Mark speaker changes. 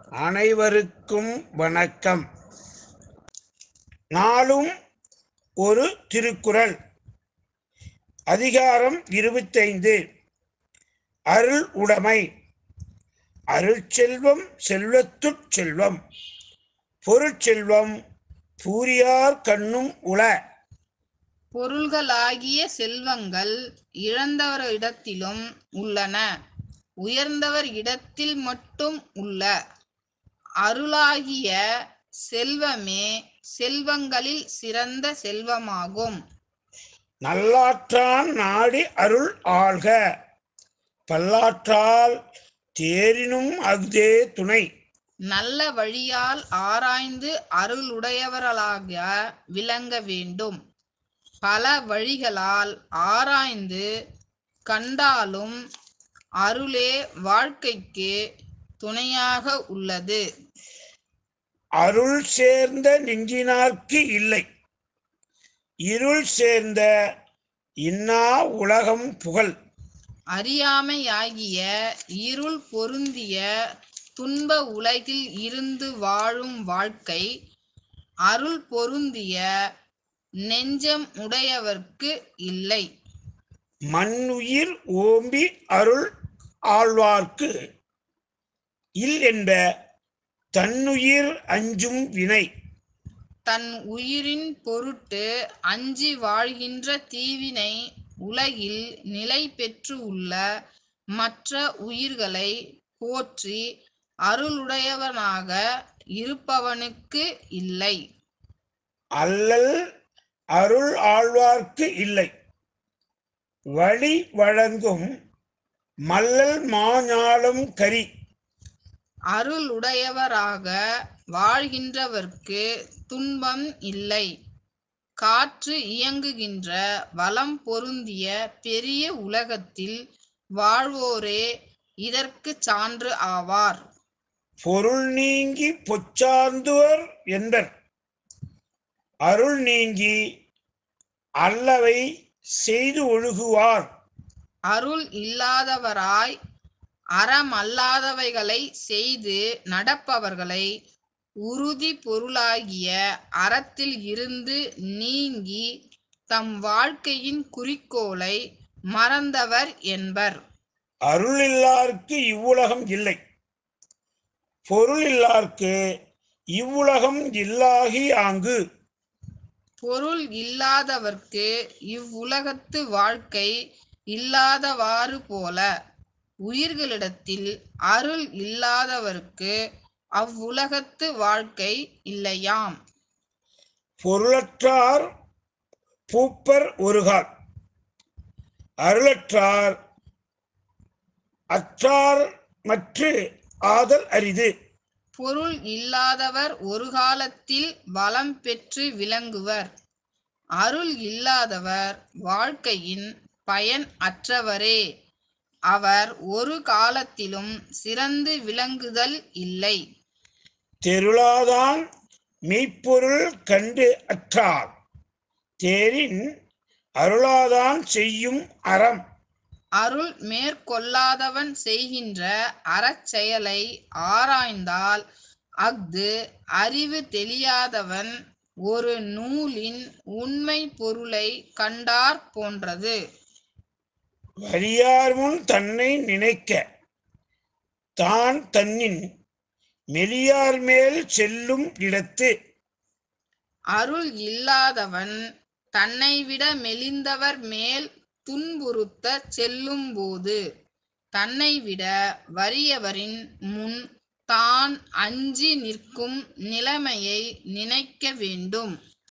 Speaker 1: அனைவருக்கும் வணக்கம். நாளும் ஒரு திருக்குறள். அதிகாரம் 25. அருள் உடைமை. அருட்செல்வம் செல்வத்துட் செல்வம், பொருட்செல்வம் பூரியார் கண்ணும் உள.
Speaker 2: பொருள்களாகிய செல்வங்கள் இழந்தவரிடத்திலும் உள்ளன, உயர்ந்தவர் இடத்தில் மட்டும் உள்ள. அருளாகிய செல்வமே செல்வங்களில் சிறந்த செல்வமாகும்.
Speaker 1: நல்லாற்றான் நாடி அருள் ஆள்க, பல்லாற்றால் தேரினும் அஃதே துணை.
Speaker 2: நல்ல வழியால் ஆராய்ந்து அருளுடையவர்களாக விளங்க வேண்டும். பல வழிகளால் ஆராய்ந்து கண்டாலும் அருளே வாழ்க்கைக்கு துணையாக உள்ளது.
Speaker 1: அருள் சேர்ந்த நெஞ்சினார்க்கு இல்லை, இருள் சேர்ந்த இன்னா உலகம் புகழ்.
Speaker 2: அறியாமையாகிய இருள் பொருந்திய துன்ப உலகில் இருந்து வாழும் வாழ்க்கை அருள் பொருந்திய நெஞ்சம் உடையவர்க்கு இல்லை.
Speaker 1: மண்ணுயிர் ஓம்பி அருள் ஆழ்வார்க்கு இல் என்ப தன்னுயிர் அஞ்சும் வினை.
Speaker 2: தன் உயிரின் பொருட்டு அஞ்சி வாழ்கின்ற தீவினை உலகில் நிலை பெற்று உள்ள மற்ற உயிர்களை போற்றி அருளுடையவனாக இருப்பவனுக்கு இல்லை.
Speaker 1: அல்லல் அருள் ஆழ்வார்க்கு இல்லை. வழி வழங்கும் மல்லல் மாஞாலம் கரி.
Speaker 2: அருளுடையவராக வாழ்கின்றவர்க்கு துன்பம் இல்லை. காற்று இயங்குகின்ற வளம் பொருந்திய பெரிய உலகத்தில் வாழ்வோரே இதற்கு சான்று ஆவார்.
Speaker 1: பொருள் நீங்கி பொச்சார்ந்துவர் என்பர். அருள் நீங்கி அல்லவை செய்து ஒழுகுவார்.
Speaker 2: அருள் இல்லாதவராய் அறமல்லாதவைகளை செய்து நடப்பவர்களை உறுதி பொருளாகிய அறத்தில் இருந்து நீங்கி தம் வாழ்க்கையின் குறிக்கோளை மறந்தவர் என்பர்.
Speaker 1: அருள் இல்லார்க்கு இவ்வுலகம் இல்லை, பொருள் இல்லார்க்கு இவ்வுலகம் இல்லாகி ஆங்கு.
Speaker 2: பொருள் இல்லாதவர்க்கு இவ்வுலகத்து வாழ்க்கை இல்லாதவாறு போல, உயிர்களிடத்தில் அருள் இல்லாதவர்க்கு அவ்வுலகத்து வாழ்க்கை இல்லையாம்.
Speaker 1: பொருளற்றார் பூப்பர் ஒருகால், அருளற்றார் அற்றார் மற்று ஆதல் அரிது.
Speaker 2: பொருள் இல்லாதவர் ஒரு காலத்தில் வளம் பெற்று விளங்குவர். அருள் இல்லாதவர் வாழ்க்கையின் பயன் அற்றவரே. அவர் ஒரு காலத்திலும் சிறந்து விளங்குதல் இல்லை.
Speaker 1: தெருளாதான் மெய்ப்பொருள் கண்டு அற்றார் தேரின் அருளாதான் செய்யும் அறம்.
Speaker 2: அருள் மேற்கொள்ளாதவன் செய்கின்ற அறச்செயலை ஆராய்ந்தால் அஃது அறிவு தெளியாதவன் ஒரு நூலின் உண்மை பொருளை கண்டார் போன்றது.
Speaker 1: வலியார் முன் தன்னை நினைக்க தான் தன்னின் மெலியார் மேல் செல்லும் இடத்து.
Speaker 2: அருள் இல்லாதவன் தன்னை விட மெலிந்தவர் மேல் துன்புறுத்த செல்லும் போது தன்னை விட வறியவரின் முன் தான் அஞ்சி நிற்கும் நிலைமையை நினைக்க வேண்டும்.